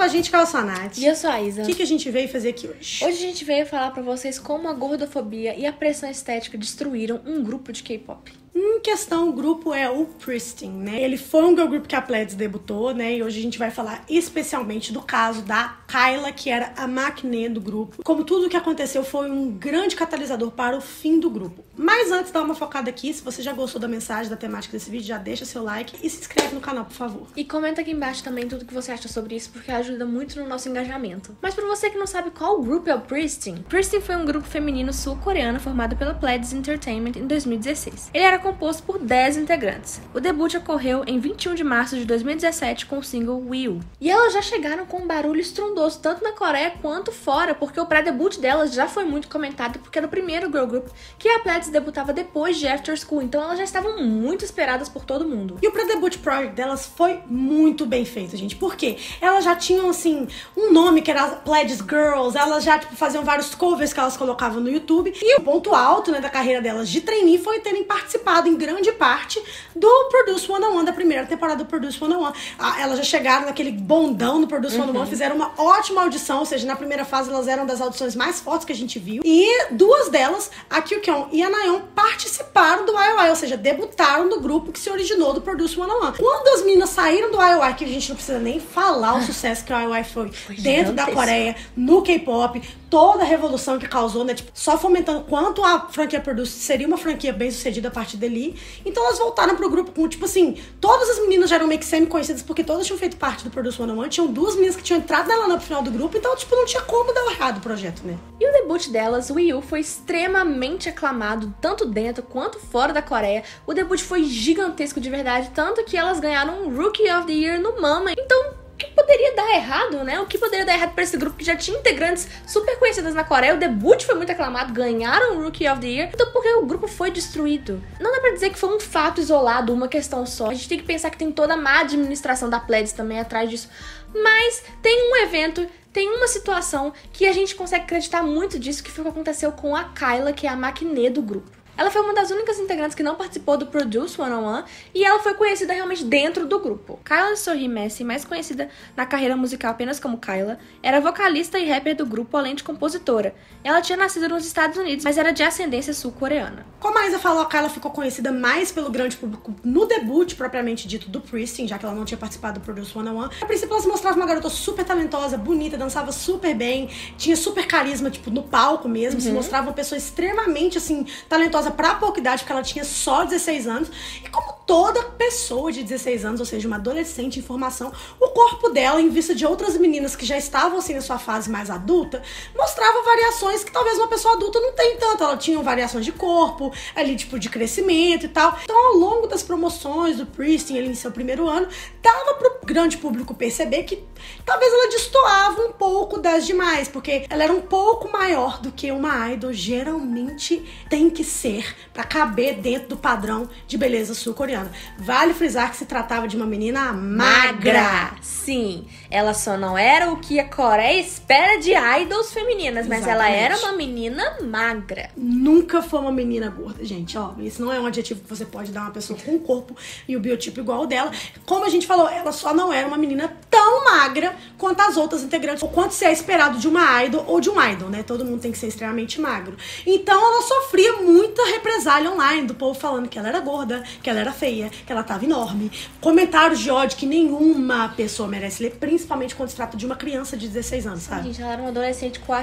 a gente, que eu sou a Nath. E eu sou a Isa. O que a gente veio fazer aqui hoje? Hoje a gente veio falar pra vocês como a gordofobia e a pressão estética destruíram um grupo de K-pop. Em questão, o grupo é o Pristin, né? Ele foi um girl group que a Pledis debutou, né? E hoje a gente vai falar especialmente do caso da Kyla, que era a maquinê do grupo. Como tudo o que aconteceu foi um grande catalisador para o fim do grupo. Mas antes, dá uma focada aqui. Se você já gostou da mensagem, da temática desse vídeo, já deixa seu like e se inscreve no canal, por favor. E comenta aqui embaixo também tudo que você acha sobre isso, porque ajuda muito no nosso engajamento. Mas pra você que não sabe qual grupo é o Pristin, Pristin foi um grupo feminino sul-coreano formado pela Pledis Entertainment em 2016. Ele era composto por 10 integrantes. O debut ocorreu em 21 de março de 2017 com o single Will. E elas já chegaram com um barulho estrondoso, tanto na Coreia quanto fora, porque o pré-debut delas já foi muito comentado, porque era o primeiro girl group que a Pledis debutava depois de After School, então elas já estavam muito esperadas por todo mundo. E o pré-debut project delas foi muito bem feito, gente, porque elas já tinham, assim, um nome que era Pledis Girls, elas já, tipo, faziam vários covers que elas colocavam no YouTube, e o ponto alto, né, da carreira delas de trainee foi terem participado em grande parte do Produce 101, da primeira temporada do Produce 101. Elas já chegaram naquele bondão no Produce 101, fizeram uma ótima audição, ou seja, na primeira fase elas eram das audições mais fortes que a gente viu, e duas delas, a Kyuhyun e a Nayeon, participaram do IOI, ou seja, debutaram no grupo que se originou do Produce 101. Quando as meninas saíram do IOI, que a gente não precisa nem falar o sucesso que o IOI foi dentro da Coreia, no K-pop, toda a revolução que causou, né, tipo, só fomentando quanto a franquia Produce seria uma franquia bem sucedida a partir dali. Então elas voltaram pro grupo com, tipo assim, todas as meninas já eram meio que semi-conhecidas, porque todas tinham feito parte do Produce 101, tinham duas meninas que tinham entrado na lineup final do grupo, então, tipo, não tinha como dar errado o projeto, né? E o debut delas, o Will, foi extremamente aclamado, tanto dentro quanto fora da Coreia. O debut foi gigantesco de verdade, tanto que elas ganharam um Rookie of the Year no Mama. Então, o que poderia dar errado, né? O que poderia dar errado pra esse grupo que já tinha integrantes super conhecidas na Coreia? O debut foi muito aclamado, ganharam o Rookie of the Year. Então, porque o grupo foi destruído? Não dá pra dizer que foi um fato isolado, uma questão só. A gente tem que pensar que tem toda a má administração da Pledis também atrás disso. Mas tem um evento, tem uma situação que a gente consegue acreditar muito disso, que foi o que aconteceu com a Kyla, que é a maquinê do grupo. Ela foi uma das únicas integrantes que não participou do Produce 101 e ela foi conhecida realmente dentro do grupo. Kyla Sohee Messi, mais conhecida na carreira musical apenas como Kyla, era vocalista e rapper do grupo, além de compositora. Ela tinha nascido nos Estados Unidos, mas era de ascendência sul-coreana. Como a Isa falou, a Kyla ficou conhecida mais pelo grande público no debut, propriamente dito, do Pristin, já que ela não tinha participado do Produce 101. A princípio, ela se mostrava uma garota super talentosa, bonita, dançava super bem, tinha super carisma, tipo, no palco mesmo, se mostrava uma pessoa extremamente, assim, talentosa pra pouca idade, porque ela tinha só 16 anos. E como toda pessoa de 16 anos, ou seja, uma adolescente em formação, o corpo dela, em vista de outras meninas que já estavam, assim, na sua fase mais adulta, mostrava variações que talvez uma pessoa adulta não tem tanto. Ela tinha variações de corpo, ali, tipo, de crescimento e tal. Então, ao longo das promoções do Pristin, ali em seu primeiro ano, dava pro grande público perceber que talvez ela destoava um pouco das demais, porque ela era um pouco maior do que uma idol geralmente tem que ser pra caber dentro do padrão de beleza sul-coreana. Vale frisar que se tratava de uma menina magra. Sim, ela só não era o que a Coreia espera de idols femininas, mas ela era uma menina magra. Nunca foi uma menina gorda, gente, ó. Isso não é um adjetivo que você pode dar a uma pessoa com um corpo e o biotipo igual ao dela. Como a gente falou, ela só não era uma menina tão magra quanto as outras integrantes, ou quanto se é esperado de uma idol ou de um idol, né? Todo mundo tem que ser extremamente magro. Então ela sofria muita represália online do povo falando que ela era gorda, que ela era feia, que ela tava enorme. Comentários de ódio que nenhuma pessoa merece ler, principalmente quando se trata de uma criança de 16 anos, sabe? Gente, ela era uma adolescente com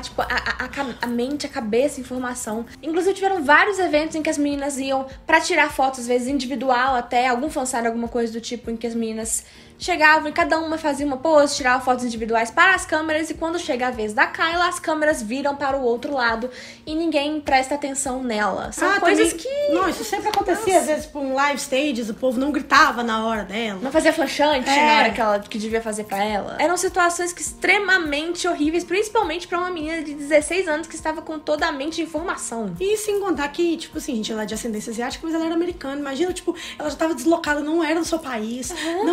a mente, a cabeça, a informação. Inclusive tiveram vários eventos em que as meninas iam pra tirar fotos, às vezes individual até, algum fansite, alguma coisa do tipo, em que as meninas chegavam e cada uma fazia uma pose, tirava fotos individuais para as câmeras, e quando chega a vez da Kyla, as câmeras viram para o outro lado e ninguém presta atenção nela. São coisas também, que... Não, isso sempre acontecia, às vezes, por live stages, o povo não gritava na hora dela. Não fazia flanchante na hora que devia fazer pra ela. Eram situações que extremamente horríveis, principalmente pra uma menina de 16 anos que estava com toda a mente de informação. E sem contar que, tipo assim, gente, ela é de ascendência asiática, mas ela era americana. Imagina, tipo, ela já tava deslocada, não era do seu país, não é, sabe?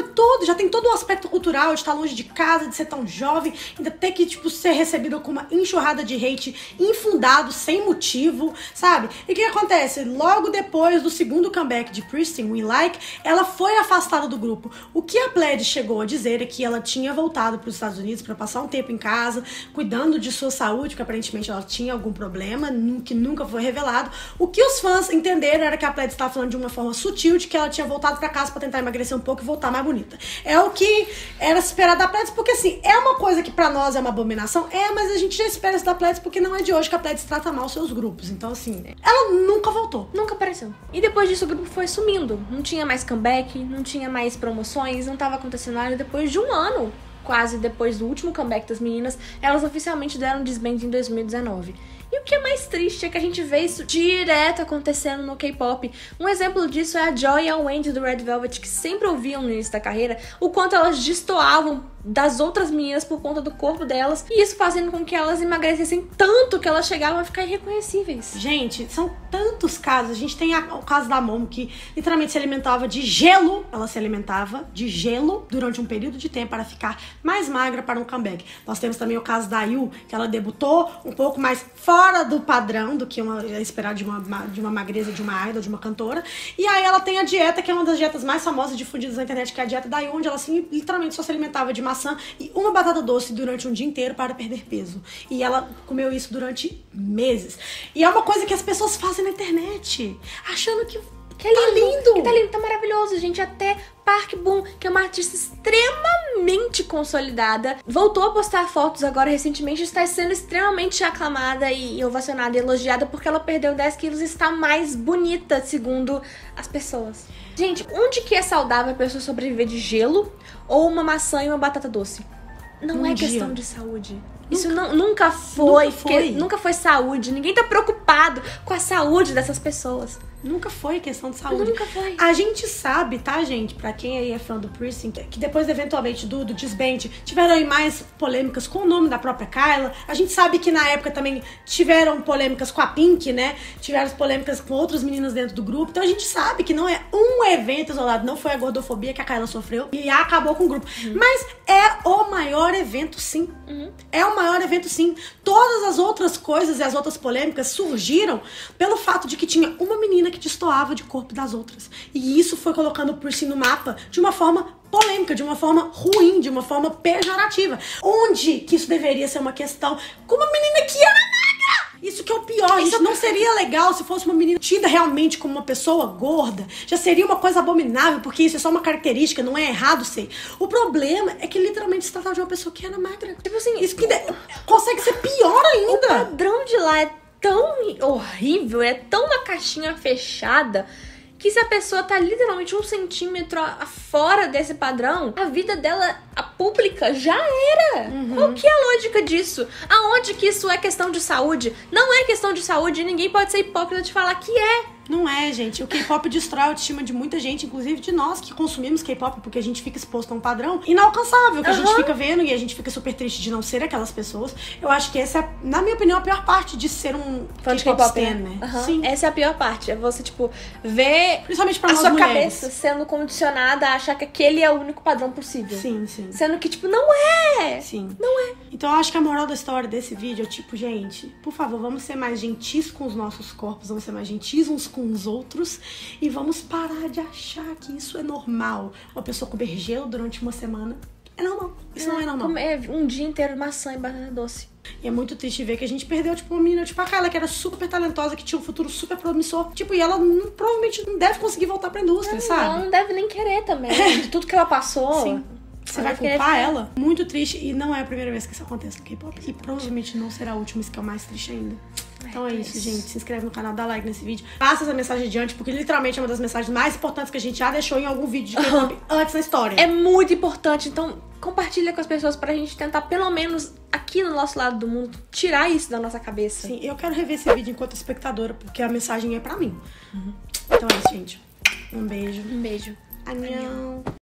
já tem todo o aspecto cultural de estar longe de casa, de ser tão jovem, ainda ter que, tipo, ser recebida com uma enxurrada de hate infundado, sem motivo, sabe? E o que acontece? Logo depois do segundo comeback de Pristin, We Like, ela foi afastada do grupo. O que a Pledge chegou a dizer é que ela tinha voltado para os Estados Unidos para passar um tempo em casa, cuidando de sua saúde, porque aparentemente ela tinha algum problema, que nunca foi revelado. O que os fãs entenderam era que a Pledge estava falando de uma forma sutil, de que ela tinha voltado para casa para tentar emagrecer um pouco e voltar mais bonita. É o que era esperado da Pledge, porque assim, é uma coisa que pra nós é uma abominação, mas a gente já espera isso da Pledge, porque não é de hoje que a Pledge trata mal seus grupos. Então assim, ela nunca voltou. Nunca apareceu. E depois disso o grupo foi sumindo. Não tinha mais comeback, não tinha mais promoções, não tava acontecendo nada. Depois de um ano, quase depois do último comeback das meninas, elas oficialmente deram disband em 2019. E o que é mais triste é que a gente vê isso direto acontecendo no K-pop. Um exemplo disso é a Joy e a Wendy do Red Velvet, que sempre ouviam no início da carreira o quanto elas destoavam das outras meninas por conta do corpo delas, e isso fazendo com que elas emagrecessem tanto que elas chegavam a ficar irreconhecíveis. Gente, são tantos casos. A gente tem o caso da Momo, que literalmente se alimentava de gelo. Ela se alimentava de gelo durante um período de tempo para ficar mais magra para um comeback. Nós temos também o caso da IU, que ela debutou um pouco mais fora do padrão do que é esperado de uma magreza, de uma idol, de uma cantora. E aí ela tem a dieta, que é uma das dietas mais famosas e difundidas na internet, que é a dieta da IU, onde ela assim, literalmente só se alimentava de maçã e uma batata doce durante um dia inteiro para perder peso. E ela comeu isso durante meses. E é uma coisa que as pessoas fazem na internet, achando que é lindo. Que tá lindo, tá maravilhoso, gente. Até Park Boom, que é uma artista extremamente consolidada, voltou a postar fotos agora recentemente, está sendo extremamente aclamada e ovacionada e elogiada porque ela perdeu 10 quilos e está mais bonita, segundo as pessoas. Gente, onde que é saudável a pessoa sobreviver de gelo ou uma maçã e uma batata doce? Não é questão de saúde. Isso nunca foi. Nunca foi saúde. Ninguém tá preocupado com a saúde dessas pessoas. Nunca foi questão de saúde. Nunca foi. A gente sabe, tá, gente? Pra quem aí é fã do Pristin, que depois, eventualmente, do disband, tiveram aí mais polêmicas com o nome da própria Kyla. A gente sabe que na época também tiveram polêmicas com a Pink, né? Tiveram polêmicas com outras meninas dentro do grupo. Então a gente sabe que não é um evento isolado, não foi a gordofobia que a Kyla sofreu e acabou com o grupo. Mas é o maior evento, sim. É o maior evento, sim. Todas as outras coisas e as outras polêmicas surgiram pelo fato de que tinha uma menina que destoava de corpo das outras. E isso foi colocando o Pristin no mapa de uma forma polêmica, de uma forma ruim, de uma forma pejorativa. Onde que isso deveria ser uma questão com uma menina que era magra? Isso que é o pior. Isso não seria legal se fosse uma menina tida realmente como uma pessoa gorda. Já seria uma coisa abominável, porque isso é só uma característica, não é errado ser. O problema é que literalmente se tratava de uma pessoa que era magra. Tipo assim, isso que consegue ser pior ainda. O padrão de lá é tão horrível, é tão uma caixinha fechada, que se a pessoa tá literalmente 1 centímetro fora desse padrão, a vida dela, a pública, já era. Qual que é a lógica disso? Aonde que isso é questão de saúde? Não é questão de saúde, ninguém pode ser hipócrita de falar que é. Não é, gente. O K-pop destrói a autoestima de muita gente, inclusive de nós que consumimos K-pop, porque a gente fica exposto a um padrão inalcançável, que a gente fica vendo e a gente fica super triste de não ser aquelas pessoas. Eu acho que essa é, na minha opinião, a pior parte de ser um fã de K-pop K-pop, stan, né? Sim. Essa é a pior parte. É você, tipo, ver principalmente pra a nós sua mulheres. cabeça sendo condicionada a achar que aquele é o único padrão possível. Sim, sim. Sendo que, tipo, não é. Sim. Não é. Então eu acho que a moral da história desse vídeo é tipo, gente, por favor, vamos ser mais gentis com os nossos corpos, vamos ser mais gentis uns com os outros e vamos parar de achar que isso é normal. Uma pessoa comer gelo durante uma semana é normal. Isso não é normal. Comer um dia inteiro maçã e batata doce. E é muito triste ver que a gente perdeu, tipo, uma menina, tipo, a Kyla, que era super talentosa, que tinha um futuro super promissor. Tipo, e ela provavelmente não deve conseguir voltar pra indústria, sabe? Ela não deve nem querer também. De tudo que ela passou. Sim. Você vai culpar ela? Muito triste. E não é a primeira vez que isso acontece no K-pop. E provavelmente não será a última, isso que é o mais triste ainda. Então é isso, gente. Se inscreve no canal, dá like nesse vídeo. Passa essa mensagem adiante, porque literalmente é uma das mensagens mais importantes que a gente já deixou em algum vídeo de K-pop antes na história. É muito importante. Então, compartilha com as pessoas pra gente tentar, pelo menos aqui no nosso lado do mundo, tirar isso da nossa cabeça. Sim, eu quero rever esse vídeo enquanto espectadora, porque a mensagem é pra mim. Então é isso, gente. Um beijo. Um beijo. Annyeong.